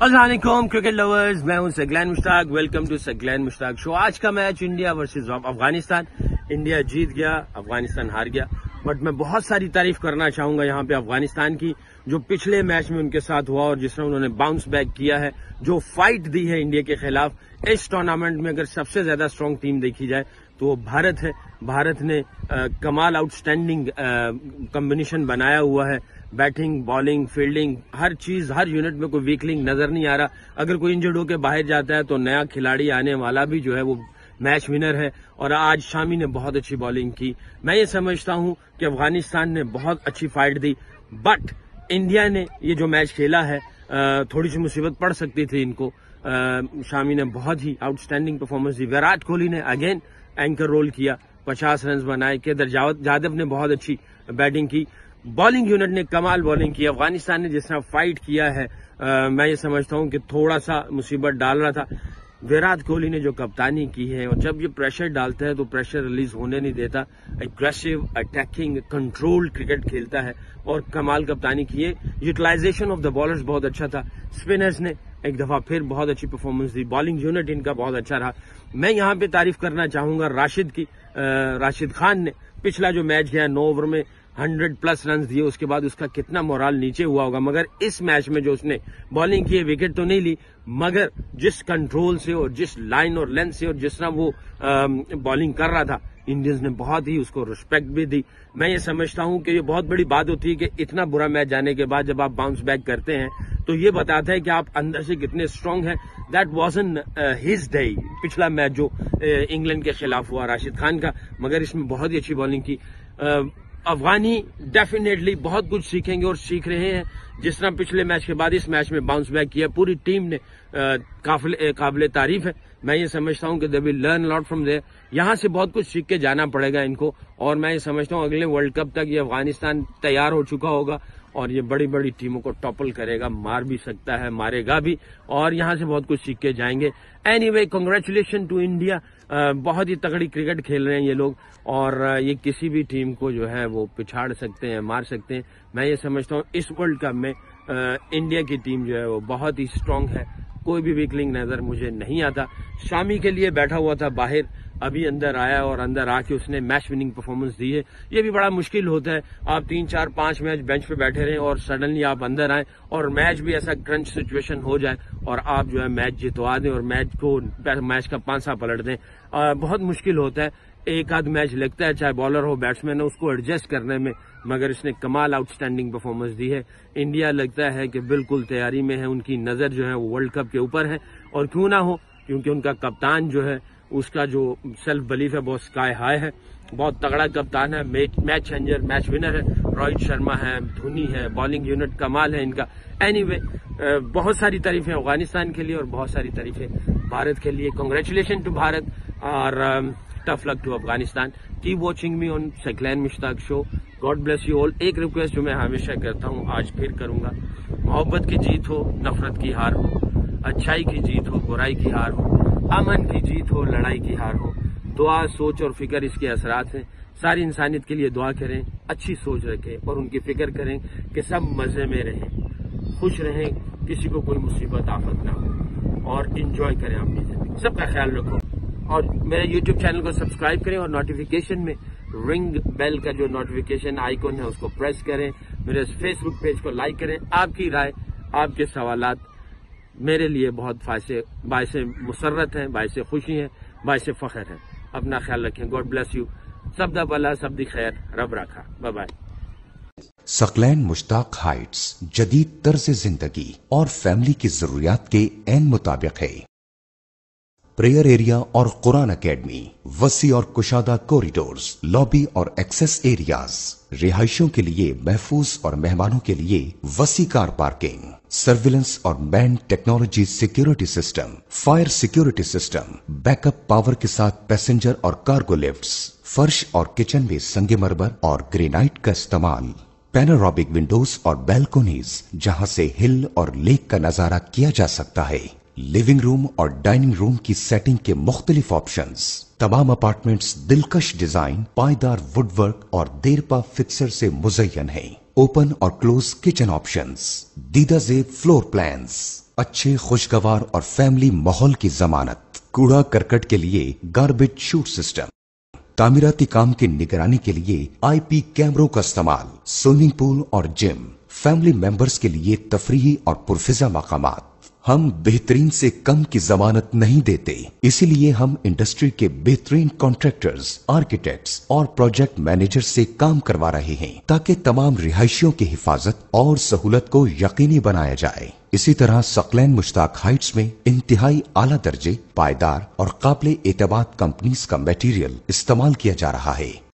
अस्सलाम वालेकुम cricket lovers, मैं हूं Saqlain Mushtaq. Welcome to Saqlain Mushtaq show. आज का match India versus Afghanistan. India जीत गया, अफगानिस्तान हार गया। बट मैं बहुत सारी तारीफ करना चाहूंगा यहाँ पे अफगानिस्तान की, जो पिछले मैच में उनके साथ हुआ और जिस तरह उन्होंने बाउंस बैक किया है, जो फाइट दी है इंडिया के खिलाफ। इस टूर्नामेंट में अगर सबसे ज्यादा स्ट्रांग टीम देखी जाए तो वो भारत है। भारत ने कमाल आउटस्टैंडिंग कॉम्बिनेशन बनाया हुआ है। बैटिंग, बॉलिंग, फील्डिंग, हर चीज, हर यूनिट में कोई वीक लिंक नजर नहीं आ रहा। अगर कोई इंजर्ड होकर बाहर जाता है तो नया खिलाड़ी आने वाला भी जो है वो मैच विनर है। और आज शामी ने बहुत अच्छी बॉलिंग की। मैं ये समझता हूं कि अफगानिस्तान ने बहुत अच्छी फाइट दी, बट इंडिया ने ये जो मैच खेला है थोड़ी सी मुसीबत पड़ सकती थी इनको। शामी ने बहुत ही आउटस्टैंडिंग परफॉर्मेंस दी। विराट कोहली ने अगेन एंकर रोल किया, 50 रन बनाए। केदार जाधव ने बहुत अच्छी बैटिंग की। बॉलिंग यूनिट ने कमाल बॉलिंग की। अफगानिस्तान ने जिस तरह फाइट किया है, मैं ये समझता हूं कि थोड़ा सा मुसीबत डाल रहा था। विराट कोहली ने जो कप्तानी की है, और जब ये प्रेशर डालता है तो प्रेशर रिलीज होने नहीं देता। एग्रेसिव, अटैकिंग, कंट्रोल क्रिकेट खेलता है और कमाल कप्तानी की है। यूटिलाइजेशन ऑफ द बॉलर्स बहुत अच्छा था। स्पिनर्स ने एक दफा फिर बहुत अच्छी परफॉर्मेंस दी। बॉलिंग यूनिट इनका बहुत अच्छा रहा। मैं यहाँ पे तारीफ करना चाहूंगा राशिद की। राशिद खान ने पिछला जो मैच गया 9 ओवर में 100+ रन दिए, उसके बाद उसका कितना मोराल नीचे हुआ होगा। मगर इस मैच में जो उसने बॉलिंग की है, विकेट तो नहीं ली, मगर जिस कंट्रोल से और जिस लाइन और लेंथ से और जिस तरह वो बॉलिंग कर रहा था, इंडियंस ने बहुत ही उसको रिस्पेक्ट भी दी। मैं ये समझता हूं कि ये बहुत बड़ी बात होती है कि इतना बुरा मैच जाने के बाद जब आप बाउंस बैक करते हैं तो ये बताता है कि आप अंदर से कितने स्ट्रांग हैं। That wasn't his day. पिछला मैच जो इंग्लैंड के खिलाफ हुआ राशिद खान का, मगर इसमें बहुत ही अच्छी बॉलिंग की। अफगानी डेफिनेटली बहुत कुछ सीखेंगे और सीख रहे हैं। जिस तरह पिछले मैच के बाद इस मैच में बाउंस बैक किया, पूरी टीम ने काबिल तारीफ है। मैं ये समझता हूं कि they will learn lot from there. यहां से बहुत कुछ सीख के जाना पड़ेगा इनको। और मैं ये समझता हूं अगले वर्ल्ड कप तक ये अफगानिस्तान तैयार हो चुका होगा और ये बड़ी बड़ी टीमों को टॉपल करेगा, मार भी सकता है, मारेगा भी, और यहां से बहुत कुछ सीख के जाएंगे। Anyway, congratulation to India. बहुत ही तगड़ी क्रिकेट खेल रहे हैं ये लोग, और ये किसी भी टीम को जो है वो पिछाड़ सकते हैं, मार सकते हैं। मैं ये समझता हूं इस वर्ल्ड कप में इंडिया की टीम जो है वो बहुत ही स्ट्रांग है। कोई भी वीकलिंग नजर मुझे नहीं आता। शामी के लिए बैठा हुआ था बाहर, अभी अंदर आया और अंदर आके उसने मैच विनिंग परफॉर्मेंस दी है। ये भी बड़ा मुश्किल होता है, आप 3, 4, 5 मैच बेंच पे बैठे रहे और सडनली आप अंदर आए और मैच भी ऐसा क्रंच सिचुएशन हो जाए और आप जो है मैच जितवा दें और मैच का पांसा पलट दें। बहुत मुश्किल होता है। एक आध मैच लगता है, चाहे बॉलर हो बैट्समैन हो, उसको एडजस्ट करने में, मगर इसने कमाल आउटस्टैंडिंग परफॉर्मेंस दी है। इंडिया लगता है कि बिल्कुल तैयारी में है। उनकी नजर जो है वो वर्ल्ड कप के ऊपर है, और क्यों ना हो, क्योंकि उनका कप्तान जो है उसका जो सेल्फ बिलीफ है बहुत स्काई हाई है। बहुत तगड़ा कप्तान है, मैच चेंजर, मैच विनर है। रोहित शर्मा है, धोनी है, बॉलिंग यूनिट कमाल है इनका। एनीवे, बहुत सारी तारीफें अफगानिस्तान के लिए और बहुत सारी तारीफें भारत के लिए। कांग्रेचुलेशन टू भारत और tough luck to Afghanistan. Keep watching me on Saqlain Mushtaq show. God bless you all. एक रिक्वेस्ट जो मैं हमेशा करता हूँ, आज फिर करूंगा, मोहब्बत की जीत हो, नफरत की हार हो, अच्छाई की जीत हो, बुराई की हार हो, अमन की जीत हो, लड़ाई की हार हो। दुआ, सोच और फिक्र इसके असरात हैं। सारी इंसानियत के लिए दुआ करें, अच्छी सोच रखें और उनकी फिक्र करें कि सब मजे में रहें, खुश रहें, किसी को कोई मुसीबत आफत ना हो, और इंजॉय करें अपनी जिंदगी। सबका ख्याल रखो और मेरे यूट्यूब चैनल को सब्सक्राइब करें और नोटिफिकेशन में रिंग बेल का जो नोटिफिकेशन आइकॉन है उसको प्रेस करें। मेरे फेसबुक पेज को लाइक करें। आपकी राय, आपके सवालात मेरे लिए बहुत बायसे मुसर्रत हैं, बायसे खुशी हैं, बायसे फख्र हैं। अपना ख्याल रखें। God bless you. सब दा भला, सब दी खैर, रब रखा। Bye bye. Saqlain Mushtaq heights जदीद तर्ज जिंदगी और फैमिली की जरूरियात के एन मुताबिक है। प्रेयर एरिया और कुरान अकेडमी, वसी और कुशादा कॉरिडोर्स, लॉबी और एक्सेस एरियाज, रिहायशों के लिए महफूज और मेहमानों के लिए वसी कार पार्किंग, सर्विलेंस और man technology security system, fire security system, backup power के साथ पैसेंजर और कार्गो लिफ्ट्स, फर्श और किचन में संगे मरमर और ग्रेनाइट का इस्तेमाल, पैनोरामिक विंडोज और बैल्कोनीज जहां से हिल और लेक का नजारा किया जा सकता है, लिविंग रूम और डाइनिंग रूम की सेटिंग के मुख्तलिफ ऑप्शंस, तमाम अपार्टमेंट्स दिलकश डिजाइन, पायदार वुडवर्क और देरपा फिक्सर से मुज़य्यन हैं। ओपन और क्लोज किचन ऑप्शंस, दीदा जेब फ्लोर प्लान्स, अच्छे खुशगवार और फैमिली माहौल की जमानत, कूड़ा करकट के लिए गार्बेज शूट सिस्टम, तामीराती काम की निगरानी के लिए आईपी कैमरों का इस्तेमाल, स्विमिंग पूल और जिम, फैमिली मेंबर्स के लिए तफरीही और पुरफिजा मकामात। हम बेहतरीन से कम की जमानत नहीं देते, इसीलिए हम इंडस्ट्री के बेहतरीन कॉन्ट्रैक्टर्स, आर्किटेक्ट्स और प्रोजेक्ट मैनेजर से काम करवा रहे हैं ताकि तमाम रिहायशियों की हिफाजत और सहूलत को यकीनी बनाया जाए। इसी तरह सकलैन मुश्ताक हाइट्स में इंतहाई आला दर्जे, पायदार और काबिल एतमाद कंपनीज का मटेरियल इस्तेमाल किया जा रहा है।